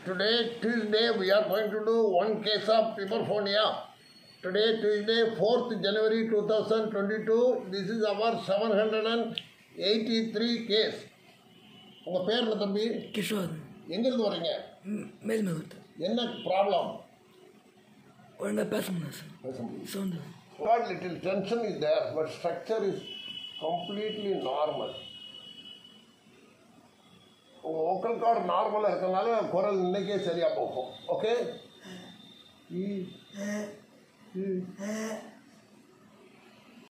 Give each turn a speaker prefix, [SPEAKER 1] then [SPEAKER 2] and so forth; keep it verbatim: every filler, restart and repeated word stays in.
[SPEAKER 1] Today, Tuesday, we are going to do one case of Puberphonia. Today, Tuesday, fourth January two thousand twenty-two. This is our seven hundred eighty-three case. உங்கள் பேர் என்ன தம்பி?
[SPEAKER 2] கிஷோர்.
[SPEAKER 1] எங்கேருந்து வரீங்க?
[SPEAKER 2] மேல்மேகத்து.
[SPEAKER 1] என்ன problem?
[SPEAKER 2] ஒழுங்காக பேச முடியாது சார்.
[SPEAKER 1] பேச முடியும்.
[SPEAKER 2] Sound.
[SPEAKER 1] What little tension is there, but structure is completely normal. உங்கள் vocal cord நார்மலாக இருக்கனால குரல் இன்னைக்கே சரியாக போகும். ஓகே?